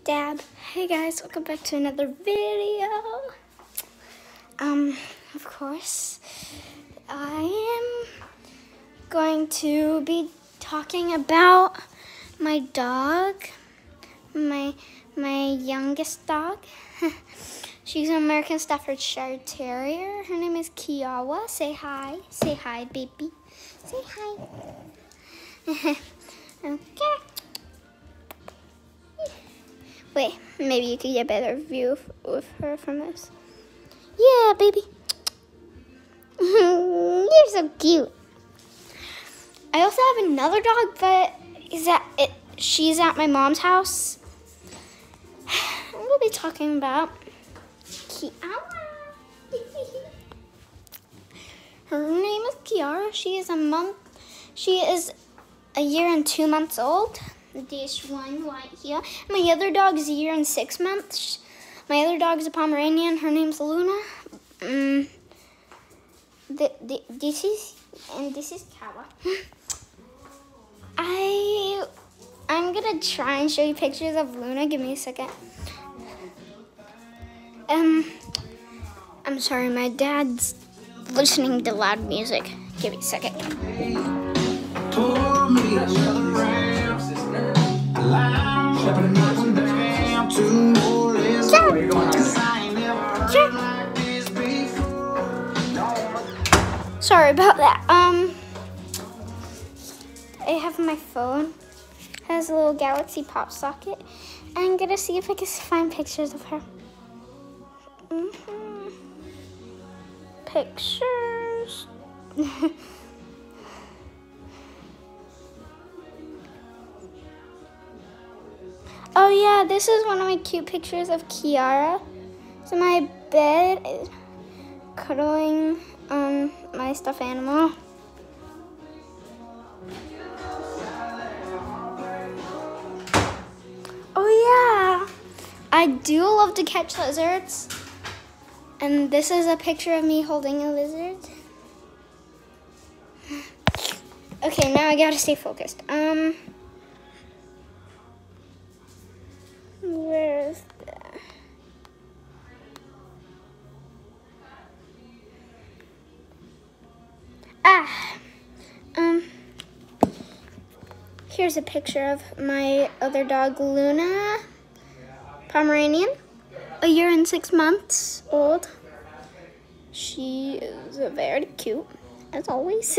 Dad. Hey guys, welcome back to another video. Of course, I am going to be talking about my dog, my youngest dog. She's an American Staffordshire terrier. Her name is Kiawa. Say hi. Say hi, baby. Say hi. Okay. Wait, maybe you could get a better view of her from this. Yeah, baby. You're so cute. I also have another dog, but she's at my mom's house. We'll be talking about Kiara. Her name is Kiara. She is a year and 2 months old. This one right here. My other dog is a year and 6 months. My other dog is a Pomeranian. Her name's Luna. This is Kawa. I'm gonna try and show you pictures of Luna. Give me a second. I'm sorry, my dad's listening to loud music. Give me a second. Sorry about that. I have my phone. It has a little Galaxy Pop socket. I'm gonna see if I can find pictures of her. Pictures. Oh yeah, this is one of my cute pictures of Kiara. So my bed is cuddling my stuffed animal. Oh yeah, I do love to catch lizards. And this is a picture of me holding a lizard. Okay, now I gotta stay focused. Where is that? Here's a picture of my other dog, Luna, Pomeranian, a year and 6 months old. She is very cute, as always.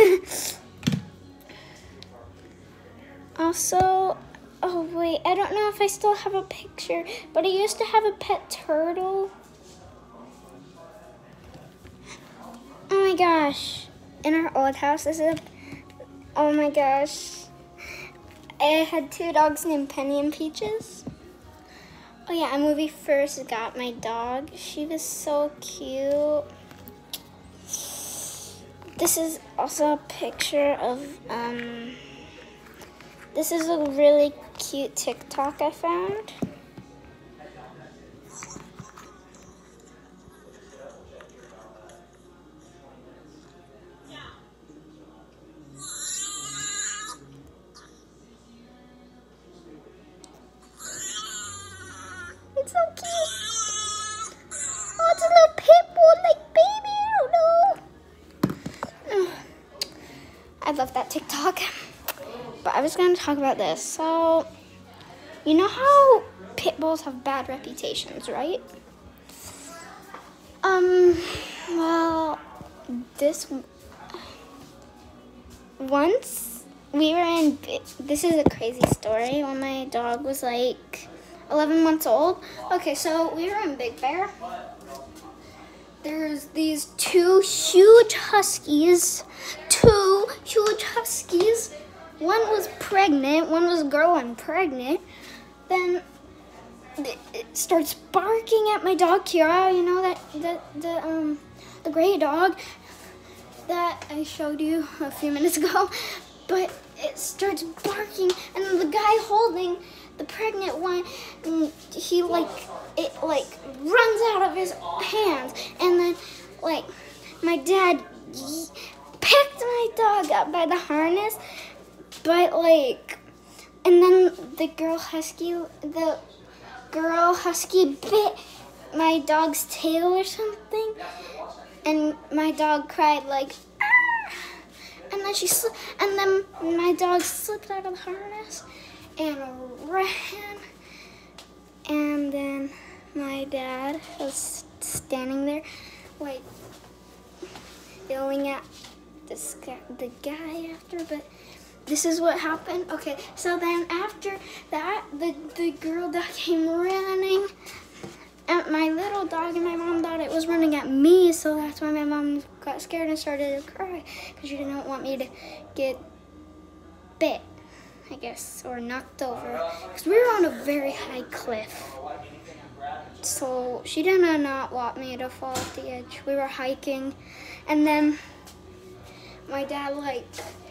Also, oh wait, I don't know if I still have a picture, but I used to have a pet turtle. Oh my gosh, in our old house, oh my gosh. I had 2 dogs named Penny and Peaches. Oh yeah, and when we first got my dog, she was so cute. This is also a picture of, this is a really cute TikTok I found. It's so cute. Oh, it's a little pitbull, like baby, I don't know. I love that TikTok. But I was going to talk about this. So, you know how pit bulls have bad reputations, right? Well, once we were in, this is a crazy story, when my dog was like 11 months old. Okay, so we were in Big Bear. There's these 2 huge huskies. One was pregnant, one was growing pregnant. Then it starts barking at my dog Kiara, you know, the gray dog that I showed you a few minutes ago. But it starts barking, and then the guy holding the pregnant one, it runs out of his hands, and then my dad picked my dog up by the harness, but and then the girl husky, girl husky bit my dog's tail or something, and my dog cried like, ah! And then my dog slipped out of the harness and ran, and then my dad was standing there like yelling at the guy after, but this is what happened. Okay, so then after that, the girl dog came running at my little dog, and my mom thought it was running at me, so that's why my mom got scared and started to cry, because she didn't want me to get bit, I guess, or knocked over, because we were on a very high cliff. So she did not want me to fall off the edge. We were hiking, and then my dad like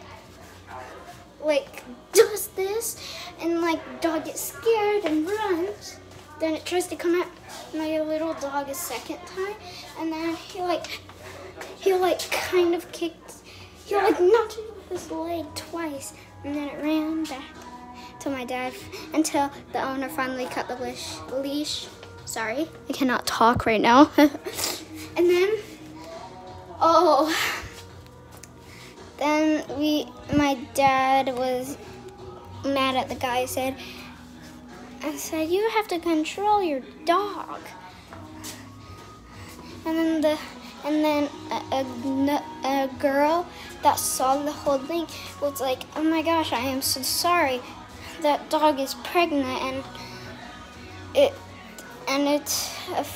does this, and like dog gets scared and runs. Then it tries to come at my little dog a second time, and then he kind of kicked, he knocked it with his leg twice, and then it ran back to my dad until the owner finally cut the leash. Sorry, I cannot talk right now. And then, my dad was mad at the guy. I said, you have to control your dog. And then a girl that saw the whole thing was like, oh my gosh, I am so sorry. That dog is pregnant, and it's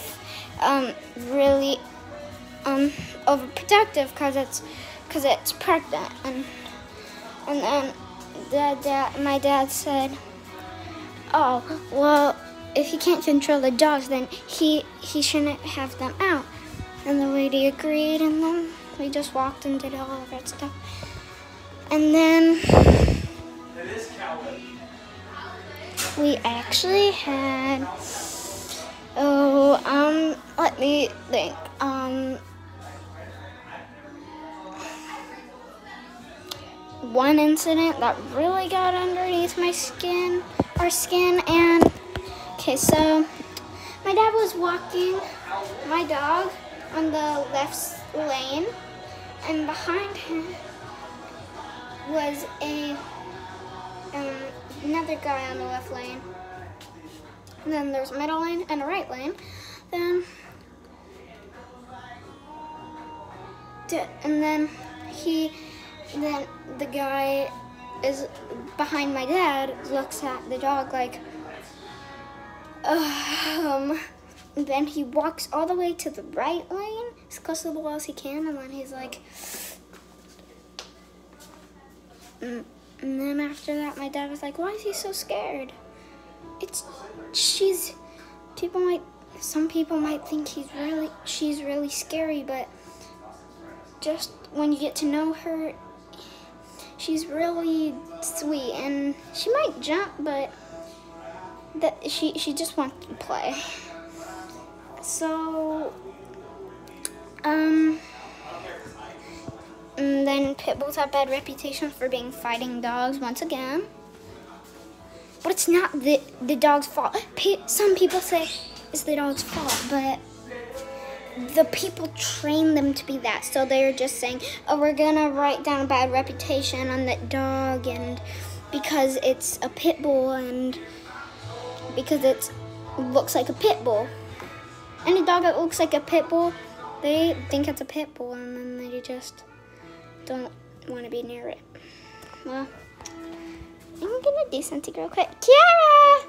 really overprotective because it's pregnant. And then my dad said, oh, well, if he can't control the dogs, then he shouldn't have them out. And the lady agreed, and then we just walked and did all of that stuff. And then we actually had, let me think, one incident that really got underneath our skin, and okay, so my dad was walking my dog on the left lane, and behind him was another guy on the left lane, and then there's a middle lane and a right lane, and then the guy is behind my dad, looks at the dog like, and then he walks all the way to the right lane, as close to the wall as he can, and then he's like, and then after that, my dad was like, why is he so scared? Some people might think she's really scary, but just when you get to know her, she's really sweet, and she might jump, but she just wants to play. So, and then pit bulls have bad reputations for being fighting dogs once again. But it's not the dog's fault. Some people say it's the dog's fault, but the people train them to be that. So they're just saying, oh, we're gonna write down a bad reputation on that dog, and because it's a pit bull, and because it looks like a pit bull. Any dog that looks like a pit bull, they think it's a pit bull, and then they just don't want to be near it. Well, I'm gonna do something real quick. Kiara!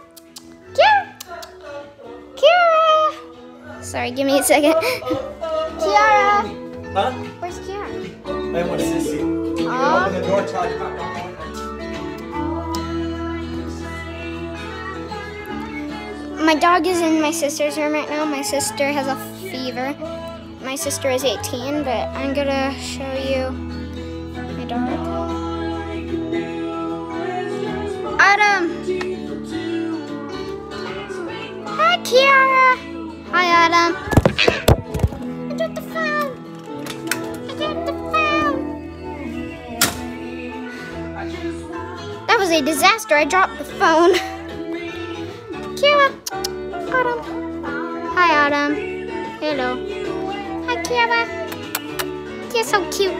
Sorry, give me a second. Kiara! Huh? Where's Kiara? I want to see you. You can open the door till I come down. My dog is in my sister's room right now. My sister has a fever. My sister is 18, but I'm gonna show you my dog. Adam! Hi, Kiara! Hi, Adam. I dropped the phone. That was a disaster. I dropped the phone. Kiara! Autumn. Hi, Autumn. Hello. Hi, Kira. You're so cute.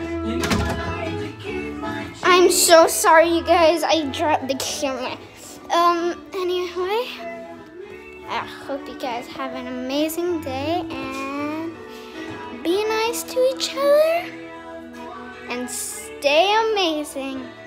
I'm so sorry, you guys. I dropped the camera. Anyway, I hope you guys have an amazing day and be nice to each other and stay amazing.